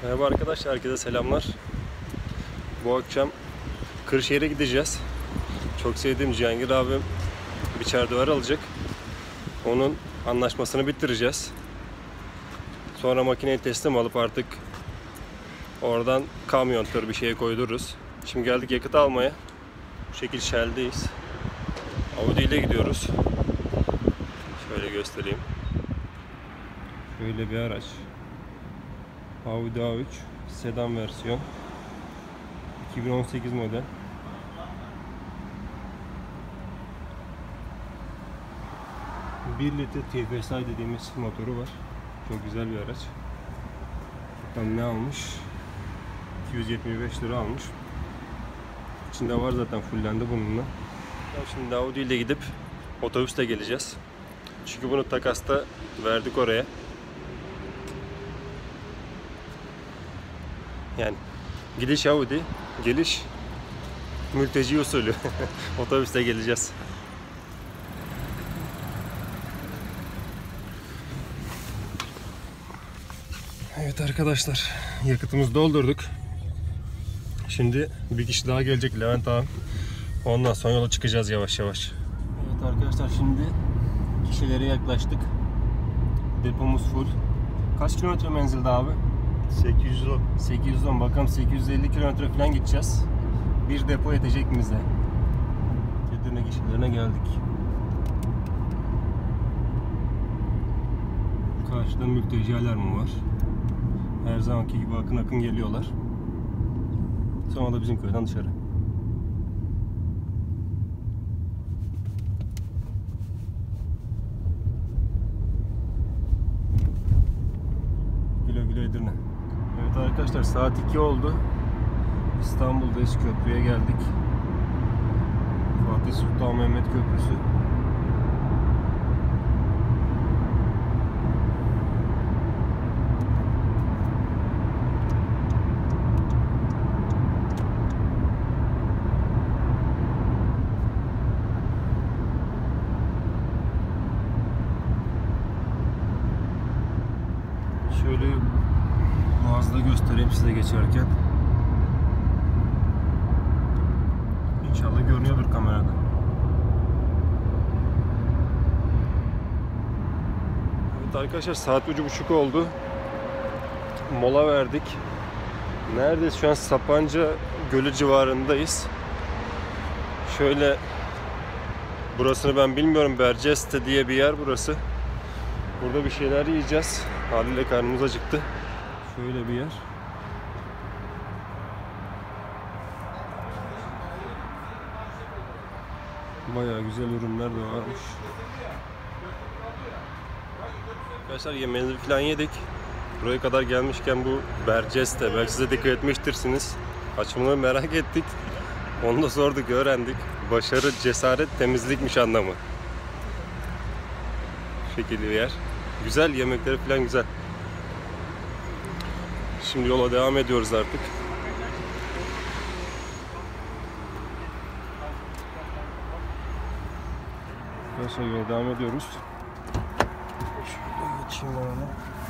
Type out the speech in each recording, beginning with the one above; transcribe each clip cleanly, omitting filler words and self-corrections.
Merhaba arkadaşlar, herkese selamlar. Bu akşam Kırşehir'e gideceğiz. Çok sevdiğim Cihangir abim bir çerduvar alacak. Onun anlaşmasını bitireceğiz. Sonra makineyi teslim alıp artık oradan kamyon tır bir şeye koydururuz. Şimdi geldik yakıt almaya. Bu şekil Shell'deyiz. Audi ile gidiyoruz. Şöyle göstereyim. Böyle bir araç. Audi A3 sedan versiyon. 2018 model. Bir litre TFSI dediğimiz motoru var. Çok güzel bir araç. Bakalım ne almış? 275 lira almış. İçinde var zaten, fullendi bununla. Şimdi Audi ile gidip otobüsle geleceğiz. Çünkü bunu takasta verdik oraya. Yani gidiş Audi, geliş mülteci usulü. Otobüste geleceğiz. Evet arkadaşlar, yakıtımızı doldurduk. Şimdi bir kişi daha gelecek, Levent abi. Ondan sonra yola çıkacağız yavaş yavaş. Evet arkadaşlar, şimdi kişilere yaklaştık. Depomuz full. Kaç kilometre menzilde abi? 810. 810. Bakalım 850 kilometre falan gideceğiz. Bir depo yetecek mi bize? Edirne kişilerine geldik. Karşıda mülteci alarmı var. Her zamanki gibi akın akın geliyorlar. Sonra da bizim köyden dışarı. Güle güle Edirne. Evet arkadaşlar, saat 2 oldu. İstanbul'dayız, köprüye geldik. Fatih Sultan Mehmet Köprüsü. Şöyle Boğaz'da göstereyim size geçerken. İnşallah görünüyordur kamerada. Evet arkadaşlar, saat 3:30 oldu. Mola verdik. Neredeyiz? Şu an Sapanca Gölü civarındayız. Şöyle, burasını ben bilmiyorum. Berceste diye bir yer burası. Burada bir şeyler yiyeceğiz. Haliyle karnımız acıktı. Şöyle bir yer. Bayağı güzel ürünler de varmış. Arkadaşlar, yemeğimizi falan yedik. Buraya kadar gelmişken bu Berceste, belki size dikkat etmiştirsiniz. Açımını merak ettik. Onu da sorduk, öğrendik. Başarı, cesaret, temizlikmiş anlamı. Bu şekilde bir yer. Güzel, yemekleri falan güzel. Şimdi yola devam ediyoruz artık. Arkadaşlar, yola devam ediyoruz. Şöyle geçeyim ona.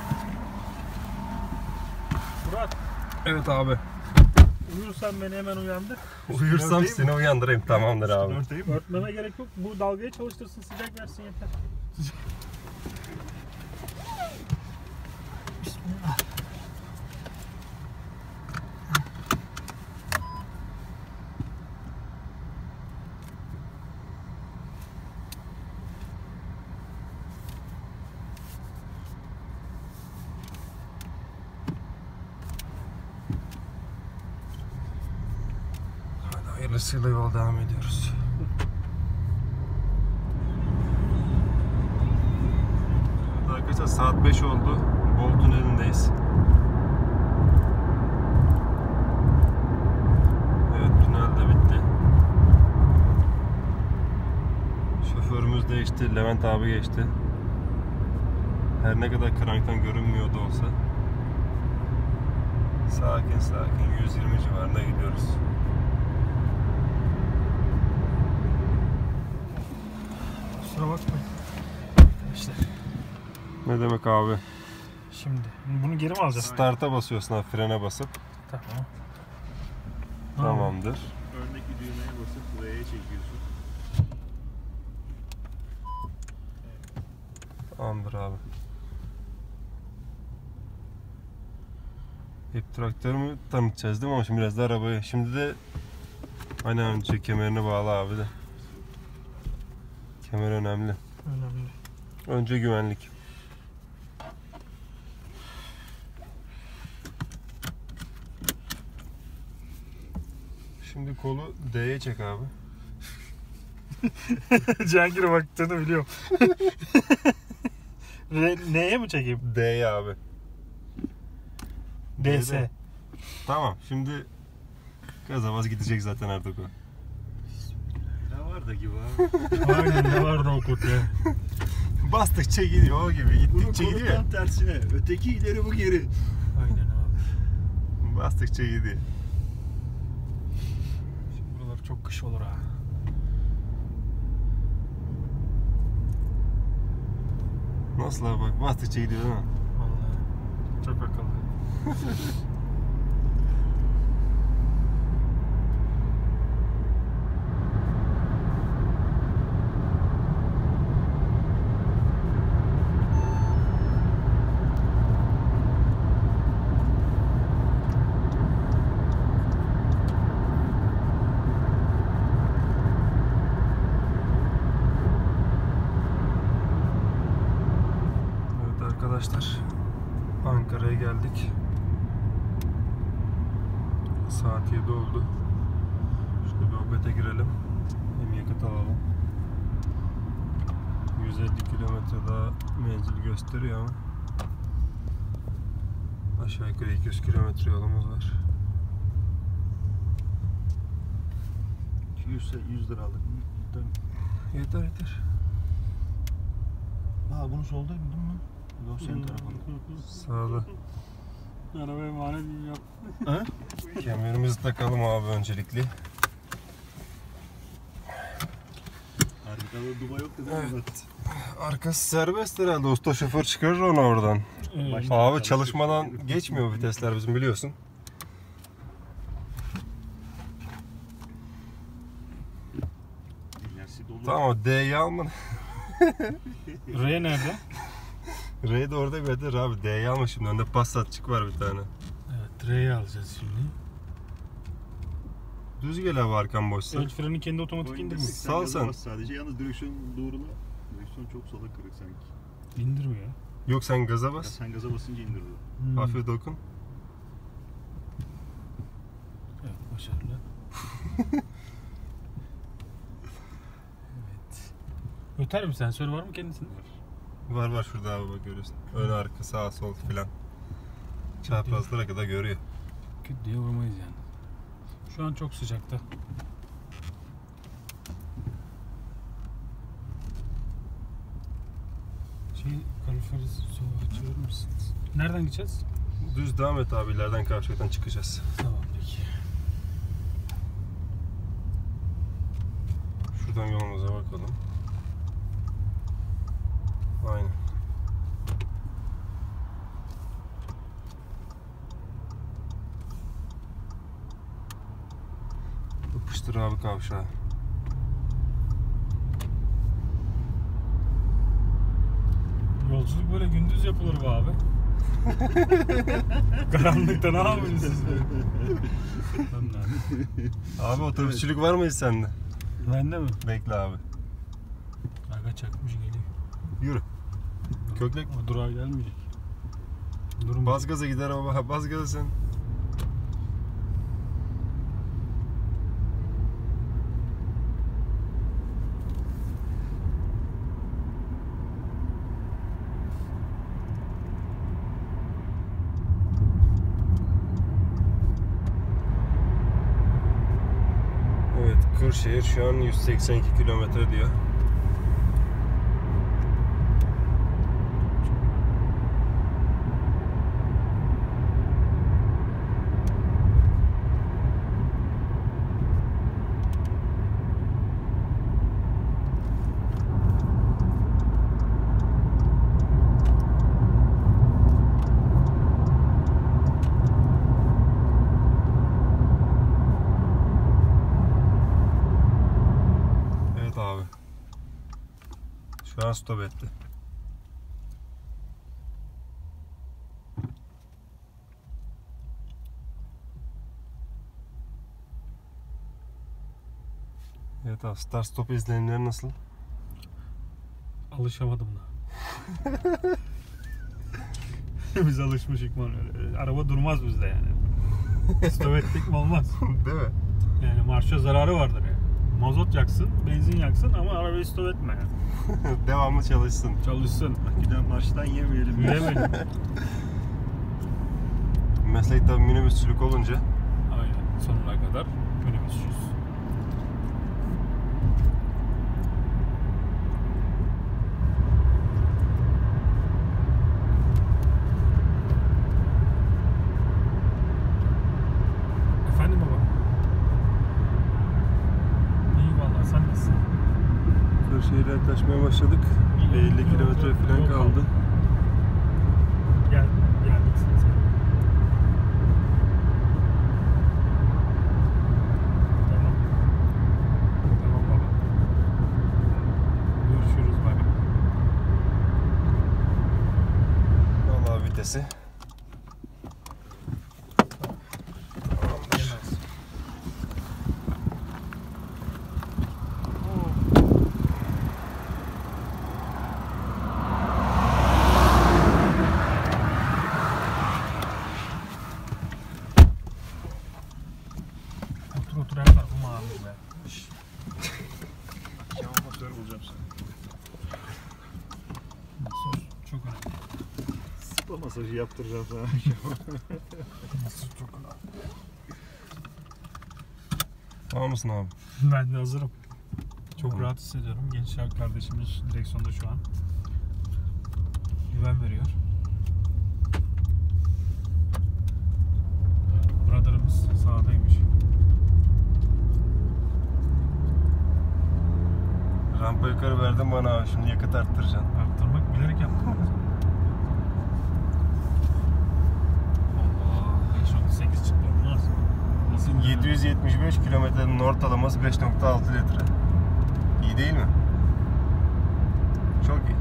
Murat, Evet abi. uyursan beni hemen uyandır. Uyursam seni uyandırayım, tamamdır abi. Örtmeme gerek yok. Bu dalgayı çalıştırsın, sıcak versin yeter. Bismillah. Hayırlısıyla yol devam ediyoruz. Arkadaşlar, saat 5 oldu. Bol tünelindeyiz. Evet, tünel de bitti. Şoförümüz değişti. Levent abi geçti. Her ne kadar kranktan görünmüyor da olsa sakin sakin 120 civarında gidiyoruz. Kusura bakmayın. Ne demek abi? Şimdi bunu geri mi alacağız? Start'a basıyorsun abi, frene basıp. Tamam. Tamamdır. Öndeki düğmeye basıp R'ye çekiyorsun. Tamamdır abi. Hep traktörümü tanıtacağız değil mi? Ama şimdi biraz da arabayı. Şimdi de aynen önce kemerini bağla abi de. Kemer önemli. Önemli. Önce güvenlik. Şimdi kolu D'ye çek abi. Cihangir'e baktığını biliyorum. Neye mi çekeyim? D'ye abi. DS. D'de. Tamam, şimdi gaza bas, gidecek zaten artık o. Ne var da gibi abi. Aynen, ne vardı o kod ya. Bastıkça gidiyor, o gibi. Bunun Gittikçe kolu gidiyor. tam tersine. Öteki ileri, bu geri. Aynen abi. Bastıkça gidiyor. Şimdi buralar çok kış olur ha. Nasıl abi, bak bastıkça gidiyor değil mi? Vallahi çok akıllı. Evet arkadaşlar, Ankara'ya geldik. Saat 7 oldu. Şurada bir Opet'e girelim. Hem yakıt alalım. 150 kilometre daha menzil gösteriyor ama aşağı yukarı 200 kilometre yolumuz var. 100 lira aldık. Yeter yeter. Aa, bunu solda değil mi? Yok, senin tarafında. Sağda. Arabaya emanet gibi yap. Ha? Kemerimizi takalım abi öncelikli. Arkada duba yok dedi. Evet. Arkası serbest herhalde. Usta şoför çıkarır onu oradan. Baştan Abi çalışıyor. çalışmadan geçmiyor vitesler bizim, biliyorsun. İlerisi dolu. Tamam, D'yi alma. R nerede? R de orada bir yerde abi. D'yi alma şimdi. Önde Passatçık var bir tane. Evet, R'yi alacağız şimdi. Düz gel abi, arkan boşsa. Ön freni kendi otomatik indirmiyor. Sal sen. Sadece yalnız direksiyon doğrula. Direksiyon çok sola kırık sanki. İndirmiyor. Yok, sen gaza Ya bas. sen gaza basınca indirdi. Hafif dokun. Evet, başarılı. Evet. Öter mi, sensör var mı kendisinde? Var var, şurada abi bak, görüyorsun. Ön arka sağ sol filan. Çaprazlara kadar görüyor. Küt diye vurmayız yani. Şu an çok sıcakta. Kaloriferi soğuğa açıyor musunuz? Nereden gideceğiz? Düz devam et abi, ileriden kavşaktan çıkacağız. Tamam peki. Şuradan yolumuza bakalım. Aynen. Yapıştır abi kavşağı. Yolculuk böyle gündüz yapılır bu abi. Karanlıkta ne yapıyorsunuz siz? Abi otobüsçülük var mıyız sende? Bende mi? Bekle abi. Aga çakmış geliyor. Yürü. Köklek. O durağa gelmeyecek. Durun. Bas gaza gider ama, bas gaza sen. Evet, Kırşehir şu an 182 kilometre diyor. Şu an stop etti. Evet abi, start stop izlenimleri nasıl? Alışamadım da. Biz alışmışık manuel. Araba durmaz bizde yani. Stop ettik mi olmaz. Değil mi? Yani marşa zararı vardır yani. Mazot yaksın, benzin yaksın ama arabayı stop etme yani. Devamlı çalışsın. Çalışsın. Giden marştan yemeyelim. Bilemedim. Meslek tabii minibüsçülük olunca Aynen. Sonuna kadar minibüsçüyüz. Efendim baba? İyi vallahi, sen nasılsın? Kırşehir'e yaklaşmaya başladık. 50 kilometre falan kaldı. Geldik sen. Tamam. Tamam baba. Görüşürüz baba. Vallahi vitesi. Yemez. Otur her tarafım ağrıyor be. Akşam masör bulacağım sana. Sos çok önemli. Spa masajı yaptıracağım sana. Sos çok önemli. Tamam mısın abi? Ben de hazırım. Çok Tamam. rahat hissediyorum. Genç kardeşimiz direksiyonda şu an. Güven veriyor. Brother'ımız sağdaymış. Rampa yukarı verdim bana abi, şimdi yakıt arttıracaksın. Arttırmak bilerek yaptım. Allah. 5.8 çıktı olmaz. Nasıl 775 kilometrenin ortalaması 5.6 litre. İyi değil mi? Çok iyi.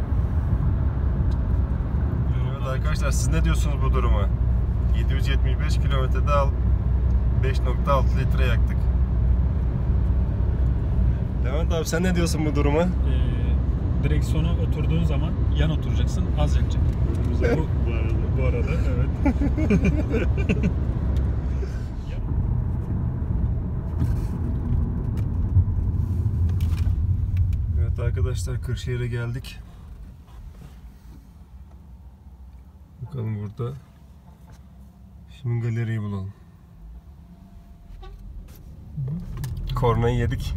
Evet arkadaşlar, siz ne diyorsunuz bu duruma? 775 kilometrede 5.6 litre yaktık. Levent abi, sen ne diyorsun bu duruma? Direksiyona oturduğun zaman yan oturacaksın, az yakacak. Önümüze bu arada evet. Evet arkadaşlar, Kırşehir'e geldik. Bakalım burada. Şimdi galeriyi bulalım. Kornayı yedik.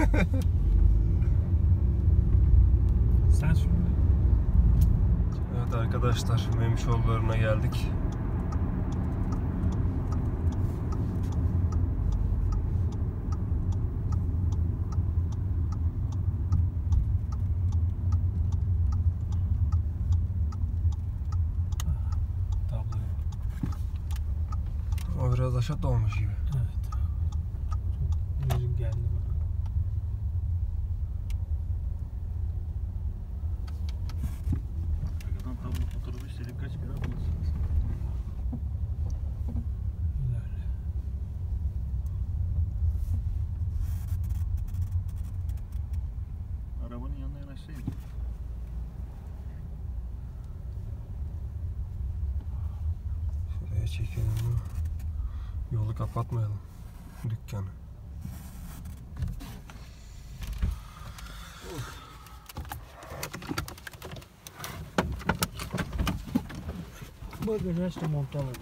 Sen şimdi Evet arkadaşlar, Memişoğulları'na geldik. tabloyu. O biraz aşağı olmuş gibi. Evet. Çok yüzüm geldi bana. Arkadan tablo fotoğrafı istedik, kaç kere atmışsınız? İlerle. Arabanın yanına yanaşsaydık. Şuraya çekelim. Yolu kapatmayalım. Dükkanı. Bagajı açtı, montu alalım.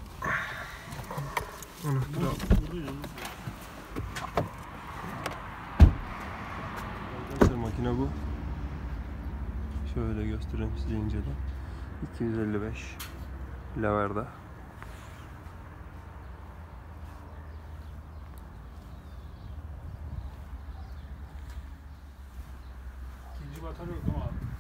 Arkadaşlar, makine bu. Şöyle göstereyim size inceden. 255 Laverda. İkinci batarya yok değil mi abi?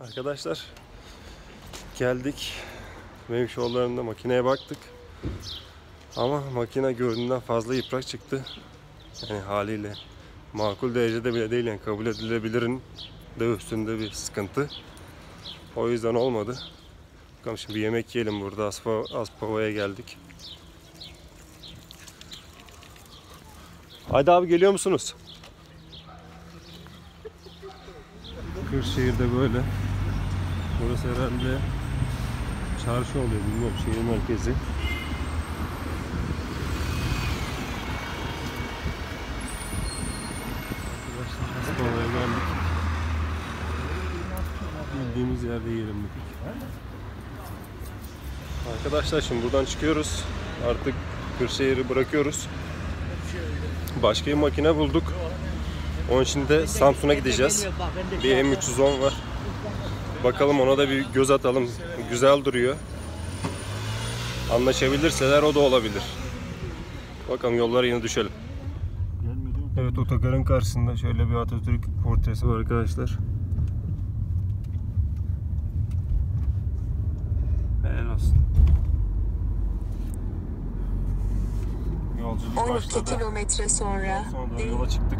Arkadaşlar geldik. Mevş yollarında makineye baktık. Ama makine gördüğünden fazla yıprak çıktı. Yani haliyle makul derecede bile değil, yani kabul edilebilirin de üstünde bir sıkıntı. O yüzden olmadı. Bakalım şimdi bir yemek yiyelim burada. Aspava'ya geldik. Haydi abi, geliyor musunuz? Kırşehir'de böyle. Burası herhalde çarşı oluyor, bilmiyorum, şehir merkezi. Arkadaşlar Aspava'ya geldik. Bildiğimiz yerde yiyelim dedik. Arkadaşlar şimdi buradan çıkıyoruz. Artık Kırşehir'i bırakıyoruz. Başka bir makine bulduk. Onun için de Samsun'a gideceğiz. Bir M310 var. Bakalım, ona da bir göz atalım. Güzel duruyor. Anlaşabilirseler o da olabilir. Bakalım, yollara yine düşelim. Evet, otogarın karşısında şöyle bir Atatürk portresi var arkadaşlar. Helal olsun. Yolculuk 12 başladı. kilometre sonra Sonra yola çıktık.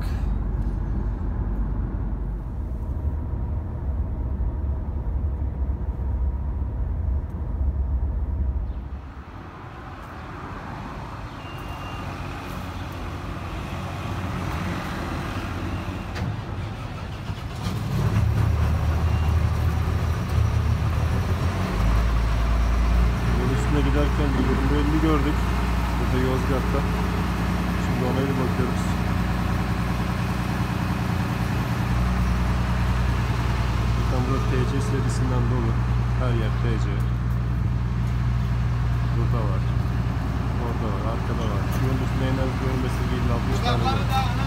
Yol üstüne giderken bir belli gördük. Burada Yozgat'ta. Şimdi ona bir bakıyoruz. Bakın burada TC serisinden dolu. Her yer TC. Burada var. Orada var. Arkada var. Şu yolun üstüne inen görmesi 50-60 tane var.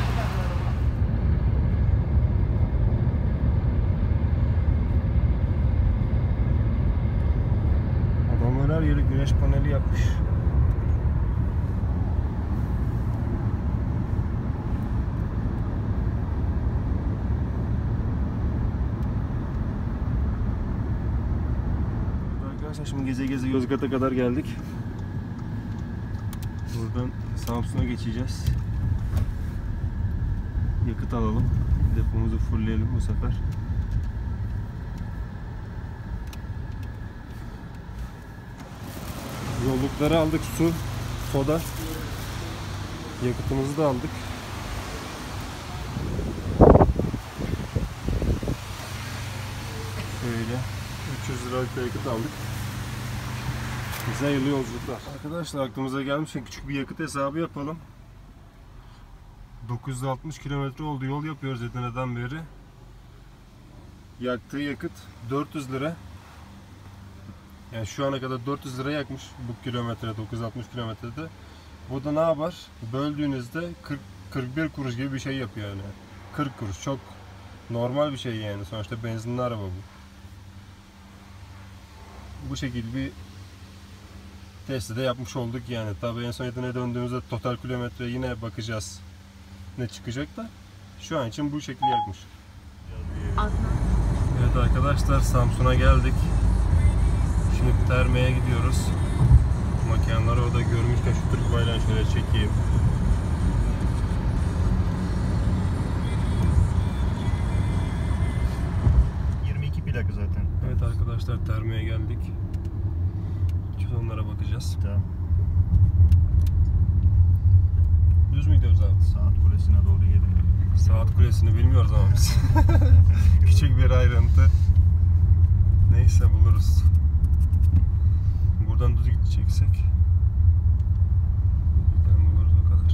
Adamlar her yeri güneş paneli yapmış. Arkadaşlar şimdi geze geze Yozgat'a kadar geldik. Buradan Samsun'a geçeceğiz. Yakıt alalım. Depomuzu fullleyelim bu sefer. Yollukları aldık, su, soda. Yakıtımızı da aldık. Şöyle 300 liralık bir yakıt aldık. Bize hayırlı yolculuklar. Arkadaşlar aklımıza gelmişken küçük bir yakıt hesabı yapalım. 960 kilometre oldu yol yapıyoruz Edirne'den beri. Yaktığı yakıt 400 lira. Yani şu ana kadar 400 lira yakmış bu kilometre, 960 kilometrede. Bu da ne yapar? Böldüğünüzde 41 kuruş gibi bir şey yapıyor yani. 40 kuruş çok normal bir şey yani. Sonuçta benzinli araba bu. Bu şekilde bir testi de yapmış olduk yani. Tabii en son Edirne'ye döndüğümüzde total kilometre yine bakacağız ne çıkacak da. Şu an için bu şekilde yakmış. Evet arkadaşlar, Samsun'a geldik. Şimdi Terme'ye gidiyoruz. Mekanları o da görmüşken şu Türk bayrağını şöyle çekeyim. plaka zaten. Evet arkadaşlar, Terme'ye geldik. Şimdi onlara bakacağız. Tamam. Düz mü gidiyoruz abi? Saat Kulesi'ne doğru gelin. Saat Kulesi'ni bilmiyoruz ama biz. Küçük bir ayrıntı. Neyse, buluruz. Buradan düz gideceksek buluruz, o kadar.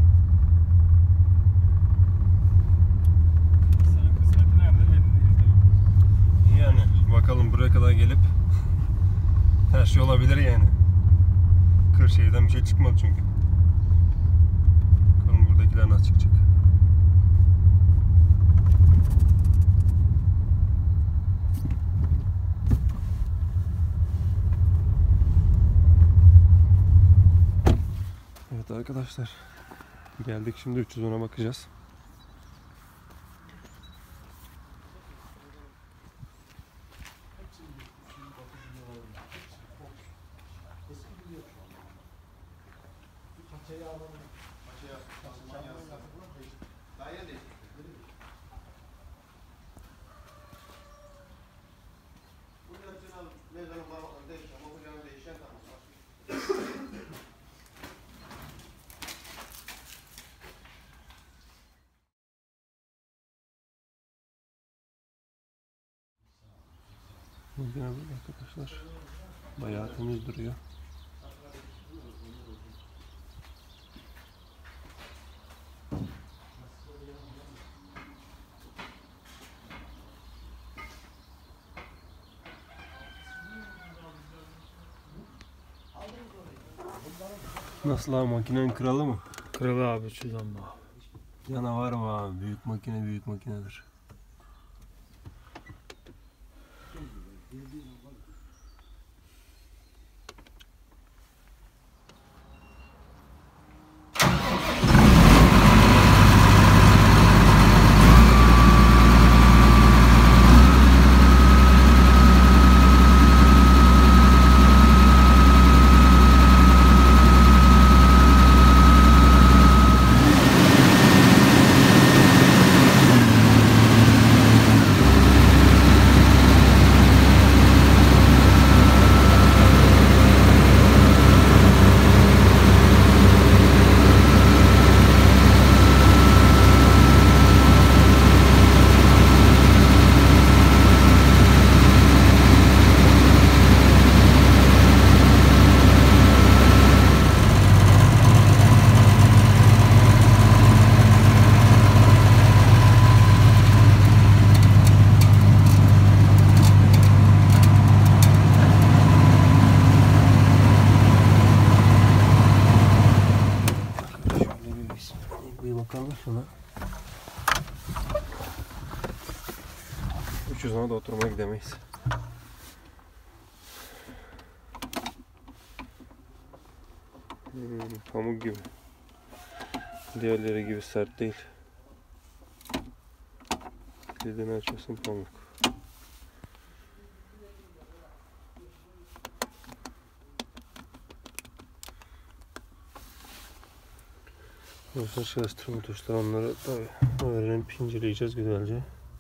Senin kısmeti nerede belli değil tabii. Yani bakalım, buraya kadar gelip her şey olabilir yani. Kırşehir'den bir şey çıkmadı çünkü. Bakalım buradakiler nasıl çıkacak. Evet arkadaşlar, geldik, şimdi 310'a bakacağız. Makine böyle arkadaşlar. Bayağı temiz duruyor. Nasıl abi, makinenin kralı mı? Kralı abi şuradan bak. Canavar mı abi? Büyük makine büyük makinedir. Bir bakalım şuna. 300'e da oturmaya gidemeyiz. Pamuk gibi. Diğerleri gibi sert değil. Kilidini açıyorsun, pamuk. Burası çalıştırma tuşları, onları tabi öğrenip inceleyeceğiz güzelce.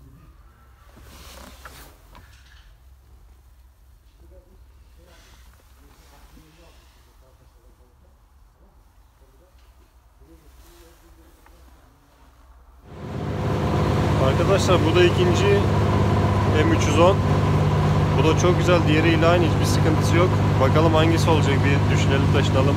Arkadaşlar bu da ikinci M310. Bu da çok güzel, diğeriyle aynı, hiçbir sıkıntısı yok. Bakalım hangisi olacak, bir düşünelim, taşınalım.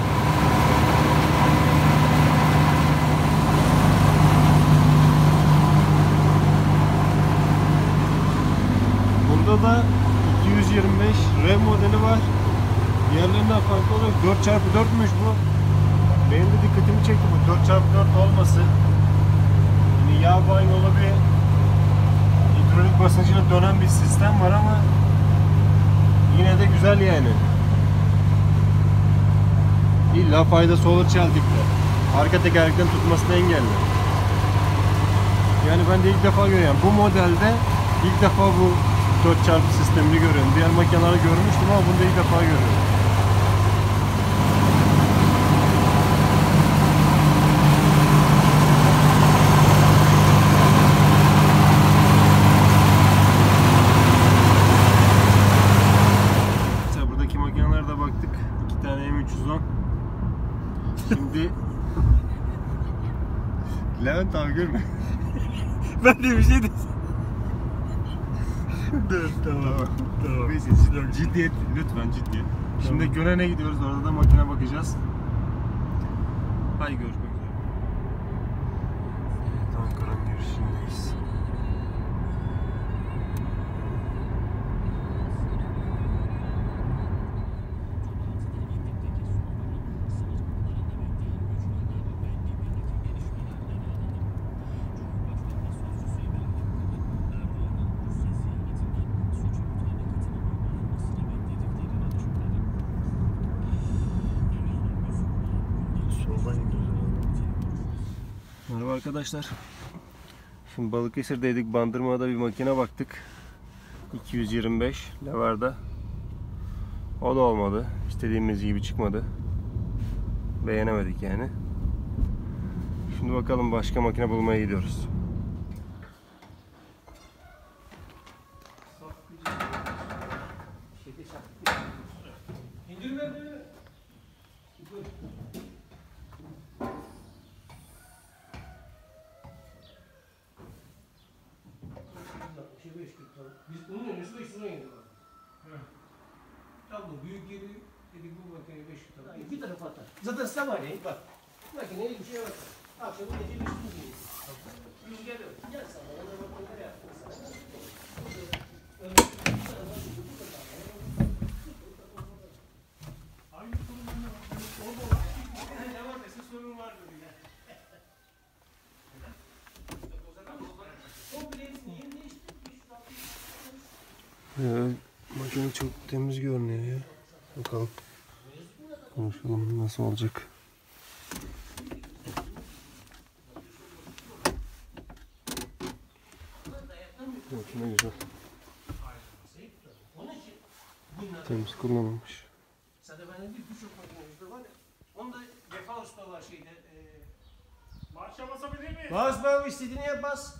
Bunda da 225 R modeli var. Diğerlerinden farklı olarak 4x4'müş bu. Benim de dikkatimi çekti bu 4x4 olması. Yani yağ banyolı bir hidrolik basıncıyla dönen bir sistem var ama yine de güzel yani. İlla faydası olur çeldikle. Arka tekerlekten tutmasını engelli. Yani ben de ilk defa görüyorum. Bu modelde ilk defa bu 4x sistemini görüyorum. Diğer makineleri görmüştüm ama bunu da ilk defa görüyorum. Mesela buradaki makinelere de baktık. 2 tane M310. Şimdi Levent abi görme. Ben de bir şey dedim. Dur, tamam. Neyse, ciddiyet, lütfen ciddiyet. Şimdi Gönen'e gidiyoruz, orada da makine bakacağız. Hadi görüşmek üzere. Evet, Ankara'nın girişindeyiz. Merhaba arkadaşlar. Şimdi Balıkesir'deydik. Bandırma'da bir makine baktık. 225 Lever'da. O da olmadı. İstediğimiz gibi çıkmadı. beğenemedik yani. Şimdi bakalım başka makine bulmaya gidiyoruz. Biz bunun öncesi 500 lira indik. Tablo büyük geri dedik bu makineyi 500 lira. Bir tarafa atar. Zaten sabahleyin bak. Makineye bir şey var. Akşam gece bir üstünü giyiyor. Rüzgar yok. Gel sana. Ona bakın nereye yaptın sana. Hangi sorun ne var? Orada var. Ne var desin sorun var dedi ya. Komple hepsini yeni değiştirdik. Makine çok temiz görünüyor ya. Bakalım. Konuşalım nasıl olacak. Makine güzel. Temiz kullanılmış. Zaten bende bir birçok makinemiz var ya. Onda Vefa Usta var şeyde. Marşa basabilir miyim? Bas bas istediğini yap bas.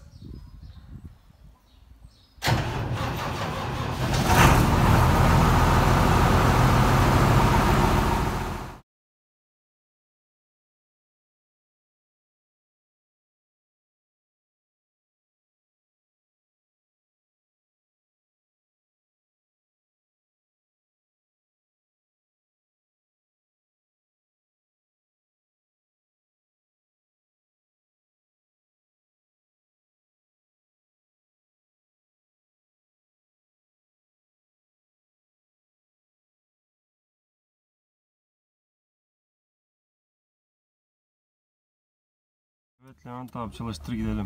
Evet Levent abi çalıştır gidelim.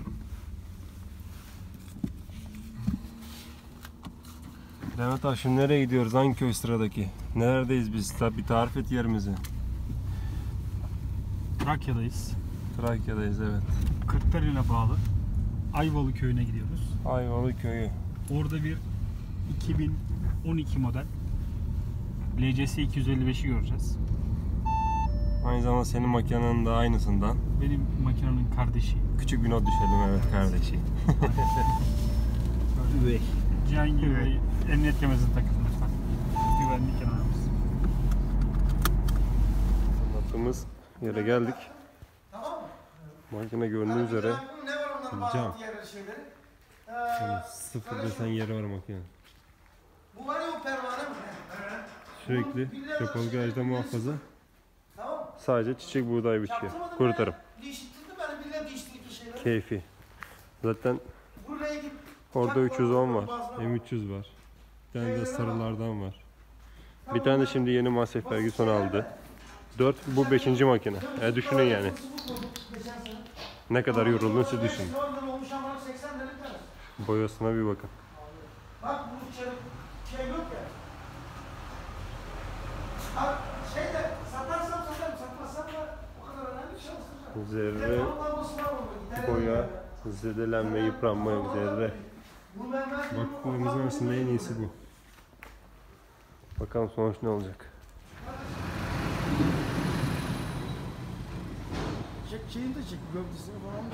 Levent abi şimdi nereye gidiyoruz? Hangi köy sıradaki? Neredeyiz biz? Bir tarif et yerimizi. Trakya'dayız. Trakya'dayız evet. Kırklareli'ne bağlı Ayvalı köyüne gidiyoruz. Ayvalı köyü. Orada bir 2012 model LCS 255'i göreceğiz. Aynı zamanda senin makinenin de aynısından. Benim makinenin kardeşi. Küçük bir not düşelim evet kardeşi. Üvey. Cihangir Bey emniyet kemerini takın lütfen. Güvenlik kenarımız. Anlattığımız yere geldik. Makine göründüğü üzere cam. Yani sıfır desen yeri var makine. Bu var ya o pervane mi? Sürekli kapalı garajda muhafaza. Sadece çiçek buğday biçiyor. Kurutarım. Değiştirdi beni bile değiştirdi şeyleri. Keyfi. Zaten Buraya git. orada 310 var. M300 var. Bir tane de sarılardan var. Bir tane de şimdi yeni Masef Ferguson aldı. 4 bu 5. makine. Düşünün yani. Ne kadar yorulduğunu siz düşünün. Boyasına bir bakın. Bak bu şey yok ya. Bak şey de satarsam satarım, satmazsam da o kadar önemli bir şey olsun. Zerre boya, zedelenme, yıpranma yok zerre. Bakmamızın arasında en iyisi bu. Bakalım sonuç ne olacak. Şeyini de çek, gövdesini falan.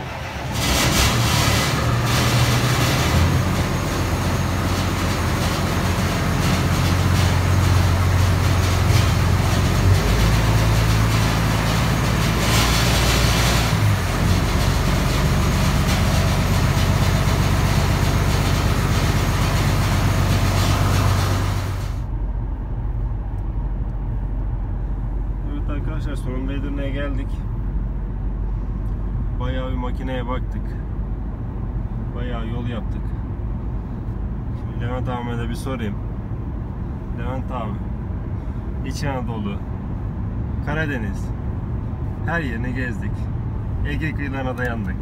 Evet arkadaşlar sonunda Edirne'ye geldik. Bayağı bir makineye baktık. Bayağı yol yaptık. Şimdi Levent abime de bir sorayım. Levent abi, İç Anadolu, Karadeniz, her yerini gezdik. Ege kıyılarına dayandık.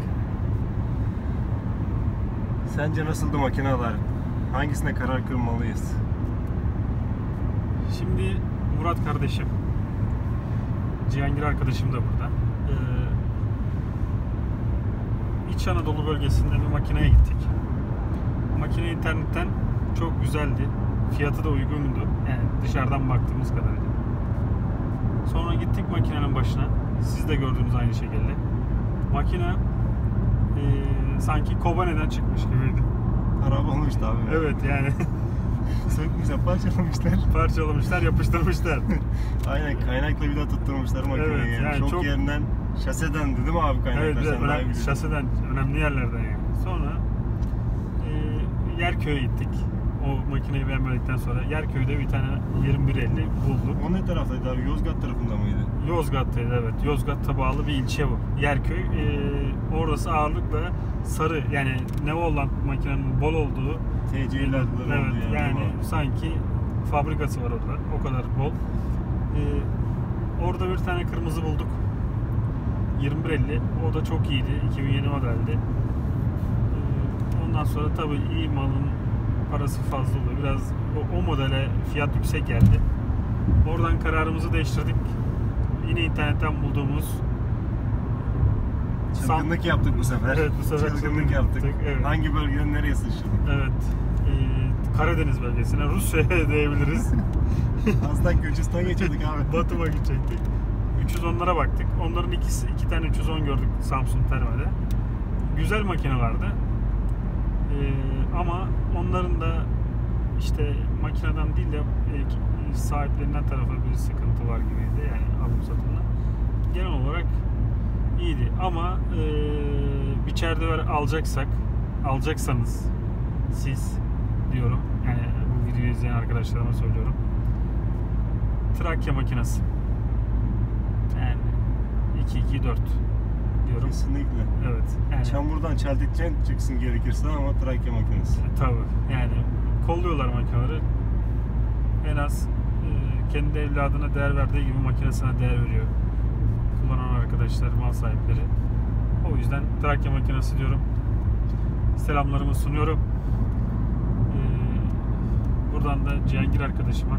Sence nasıldı makineler? Hangisine karar kılmalıyız? Şimdi Murat kardeşim, Cihangir arkadaşım da burada. İç Anadolu bölgesinde bir makineye gittik. Makine internetten çok güzeldi. Fiyatı da uygundu. Yani dışarıdan baktığımız kadarıyla. Sonra gittik makinenin başına. Siz de gördüğünüz aynı şekilde. Makine sanki Kobane'den çıkmış gibiydi. Araba olmuştu abi. Evet yani Sökmüşler, parçalamışlar. parçalamışlar, yapıştırmışlar. Aynen, kaynakla bir daha tutturmuşlar makineyi. Evet, yani çok, çok- yerinden, şaseden değil mi abi kaynaklar? Evet, Sen daha iyi biliyorsun. şaseden önemli yerlerden yani. Sonra Yerköy'e gittik. O makineyi beğenmedikten sonra Yerköy'de bir tane 2150 bulduk. O ne taraftaydı abi? Yozgat tarafında mıydı? Yozgat'taydı, evet. Yozgat'a bağlı bir ilçe bu. Yerköy. Orası ağırlıkla sarı, yani Neoland makinenin bol olduğu. TC'ler oldu Evet, yani. yani sanki fabrikası var orada. O kadar bol. Orada bir tane kırmızı bulduk. 2150. O da çok iyiydi. 2007 modeldi. Ondan sonra tabii iyi malın parası fazla oluyor. Biraz o modele fiyat yüksek geldi. Oradan kararımızı değiştirdik. Yine internetten bulduğumuz Çılgınlık yaptık bu sefer. Evet, bu sefer çılgınlık yaptık. evet. Hangi bölgeden nereye sıçradık? Evet. Karadeniz bölgesine, Rusya'ya diyebiliriz. Azdan Gürcistan geçiyorduk abi. Batum'a gidecektik. 310'lara baktık. Onların iki tane 310 gördük Samsung Terma'da. Güzel makinelerdi. Ama onların da işte makineden değil de sahiplerinden tarafa bir sıkıntı var gibiydi. Yani alım satımda. Genel olarak iyiydi. Ama bir çerdever alacaksanız siz diyorum. Yani bu videoyu izleyen arkadaşlarıma söylüyorum. Trakya makinesi. Yani 224 diyorum. Kesinlikle. Evet. Yani Çamurdan çeltikçen çıksın gerekirse ama Trakya makinesi. tabii. Yani kolluyorlar makineleri. En az kendi evladına değer verdiği gibi makinesine değer veriyor. Kullanan arkadaşlar, mal sahipleri. O yüzden Trakya makinesi diyorum. Selamlarımı sunuyorum. Buradan da Cihangir arkadaşıma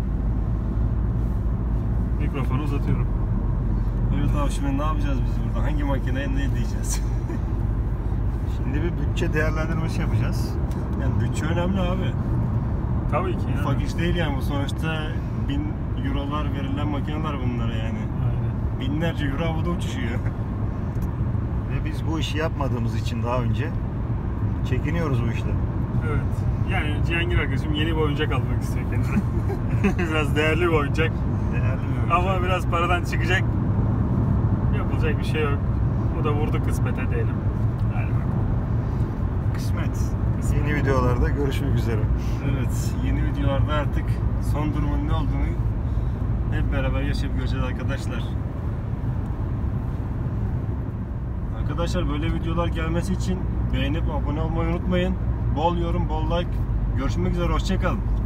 mikrofonu uzatıyorum. Evet abi, şimdi ne yapacağız biz burada? Hangi makineye ne diyeceğiz? Şimdi bir bütçe değerlendirmesi yapacağız. Yani bütçe önemli abi. Tabii ki. Ufak iş değil yani bu, sonuçta 1000 eurolar verilen makineler bunlara yani. Aynen. Binlerce euro havada uçuşuyor. Ve biz bu işi yapmadığımız için daha önce çekiniyoruz bu işten. Evet. Yani Cihangir arkadaşım yeni bir oyuncak almak istiyor kendine. Biraz değerli bir oyuncak. Değerli bir Ama biraz paradan çıkacak. Yapılacak bir şey yok. O da vurdu kısmete diyelim. Yani kısmet. Yeni videolarda görüşmek üzere. Evet, yeni videolarda artık son durumun ne olduğunu hep beraber yaşayıp göreceğiz arkadaşlar. Arkadaşlar, böyle videolar gelmesi için beğenip abone olmayı unutmayın. Bol yorum, bol like. Görüşmek üzere, hoşça kalın.